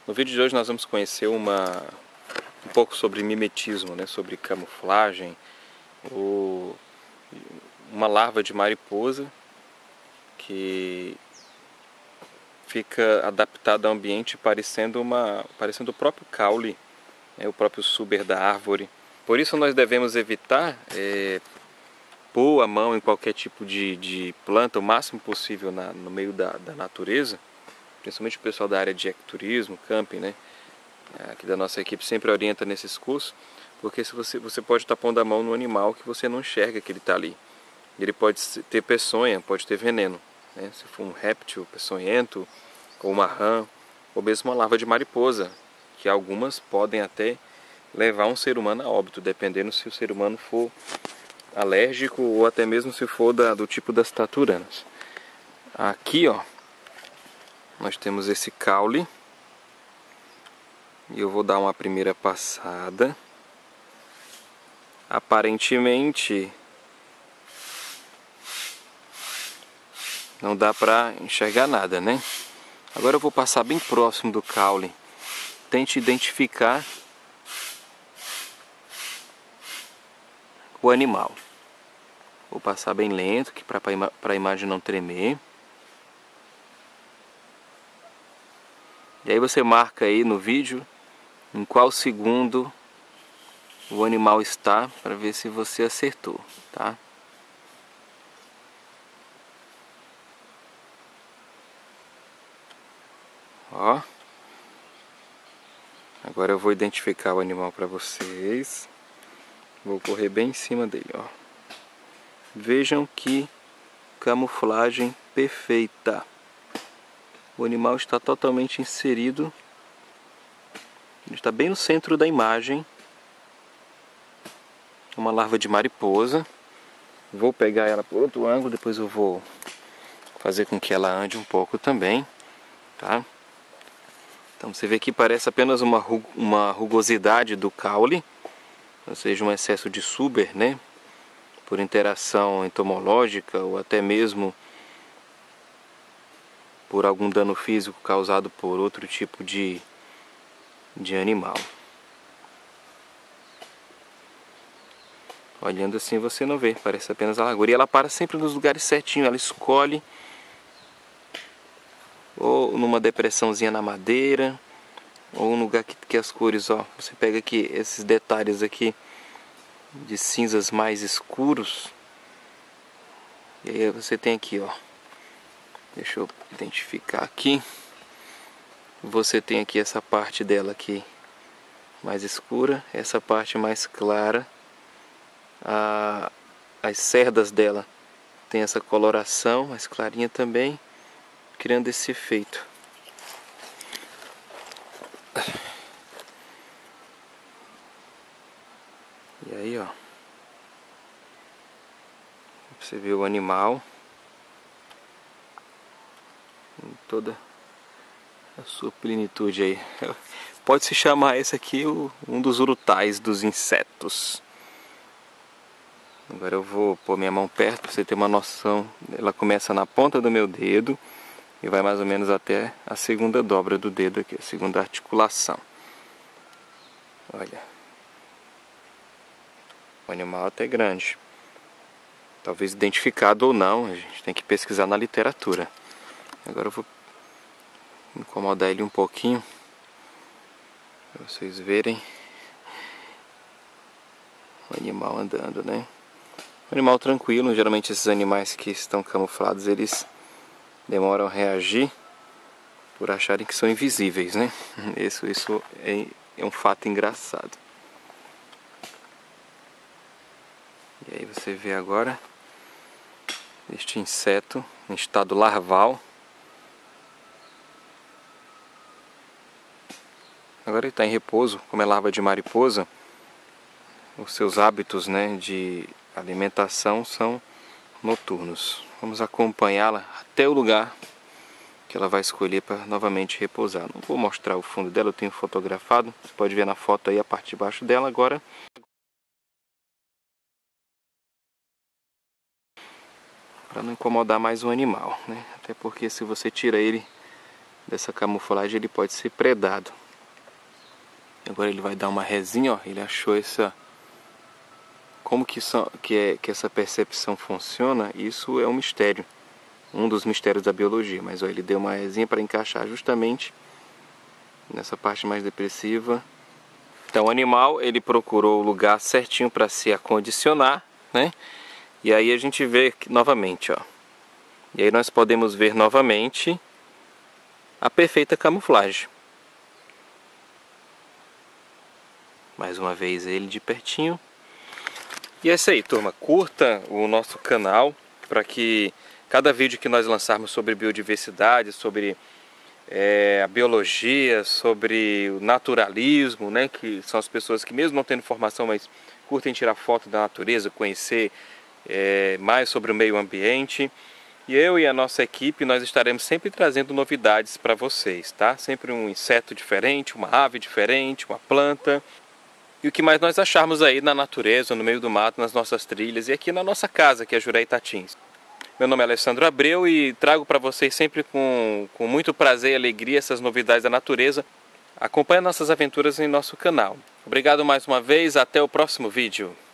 No vídeo de hoje nós vamos conhecer um pouco sobre mimetismo, né? Sobre camuflagem, uma larva de mariposa que fica adaptada ao ambiente parecendo o próprio caule, né? O próprio suber da árvore. Por isso nós devemos evitar pôr a mão em qualquer tipo de planta o máximo possível no meio da natureza. Principalmente o pessoal da área de ecoturismo, camping, né? Aqui da nossa equipe sempre orienta nesses cursos, porque se você pode estar pondo a mão no animal que você não enxerga que ele está ali. Ele pode ter peçonha, pode ter veneno, né? Se for um réptil peçonhento, ou uma rã, ou mesmo uma larva de mariposa, que algumas podem até levar um ser humano a óbito, dependendo se o ser humano for alérgico ou até mesmo se for do tipo das taturanas. Aqui, ó, nós temos esse caule e eu vou dar uma primeira passada. Aparentemente não dá pra enxergar nada, né? Agora eu vou passar bem próximo do caule. Tente identificar o animal. Vou passar bem lento, para a imagem não tremer. E aí você marca aí no vídeo em qual segundo o animal está, para ver se você acertou, tá? Ó. Agora eu vou identificar o animal para vocês. Vou correr bem em cima dele, ó. Vejam que camuflagem perfeita. O animal está totalmente inserido. Ele está bem no centro da imagem. Uma larva de mariposa. Vou pegar ela por outro ângulo, depois eu vou fazer com que ela ande um pouco também, tá? Então você vê que parece apenas uma rugosidade do caule, ou seja, um excesso de suber, né? Por interação entomológica ou até mesmo por algum dano físico causado por outro tipo de animal. Olhando assim você não vê, parece apenas a largura. E ela para sempre nos lugares certinhos, ela escolhe ou numa depressãozinha na madeira, ou um lugar que as cores, ó, você pega aqui esses detalhes aqui de cinzas mais escuros. E aí você tem aqui, ó, deixa eu identificar aqui. Você tem aqui essa parte dela aqui mais escura, essa parte mais clara. As cerdas dela tem essa coloração mais clarinha também, criando esse efeito. E aí, ó, você vê o animal em toda a sua plenitude aí. Pode se chamar esse aqui um dos urutais dos insetos. Agora eu vou pôr minha mão perto para você ter uma noção. Ela começa na ponta do meu dedo e vai mais ou menos até a segunda dobra do dedo aqui, a segunda articulação. Olha. O animal até grande. Talvez identificado ou não, a gente tem que pesquisar na literatura. Agora eu vou incomodar ele um pouquinho para vocês verem o animal andando, né? Um animal tranquilo. Geralmente esses animais que estão camuflados, eles demoram a reagir por acharem que são invisíveis, né? Isso é um fato engraçado. E aí você vê agora este inseto em estado larval. Agora ele está em repouso, como é larva de mariposa. Os seus hábitos, né, de alimentação são noturnos. Vamos acompanhá-la até o lugar que ela vai escolher para novamente repousar. Não vou mostrar o fundo dela, eu tenho fotografado. Você pode ver na foto aí a parte de baixo dela. Agora, para não incomodar mais o animal, né? Até porque se você tira ele dessa camuflagem, ele pode ser predado. Agora ele vai dar uma rezinha, ó, ele achou essa... Como que essa percepção funciona, isso é um mistério. Um dos mistérios da biologia, mas ó, ele deu uma rezinha para encaixar justamente nessa parte mais depressiva. Então o animal, ele procurou o lugar certinho para se acondicionar, né? E aí a gente vê novamente, ó. E aí nós podemos ver novamente a perfeita camuflagem. Mais uma vez ele de pertinho. E é isso aí, turma. Curta o nosso canal para que cada vídeo que nós lançarmos sobre biodiversidade, sobre a biologia, sobre o naturalismo, né, que são as pessoas que mesmo não tendo formação, mas curtem tirar foto da natureza, conhecer mais sobre o meio ambiente. E eu e a nossa equipe, nós estaremos sempre trazendo novidades para vocês, tá? Sempre um inseto diferente, uma ave diferente, uma planta. E o que mais nós acharmos aí na natureza, no meio do mato, nas nossas trilhas e aqui na nossa casa, que é Juré Itatins. Meu nome é Alessandro Abreu e trago para vocês sempre com muito prazer e alegria essas novidades da natureza. Acompanhe nossas aventuras em nosso canal. Obrigado mais uma vez, até o próximo vídeo.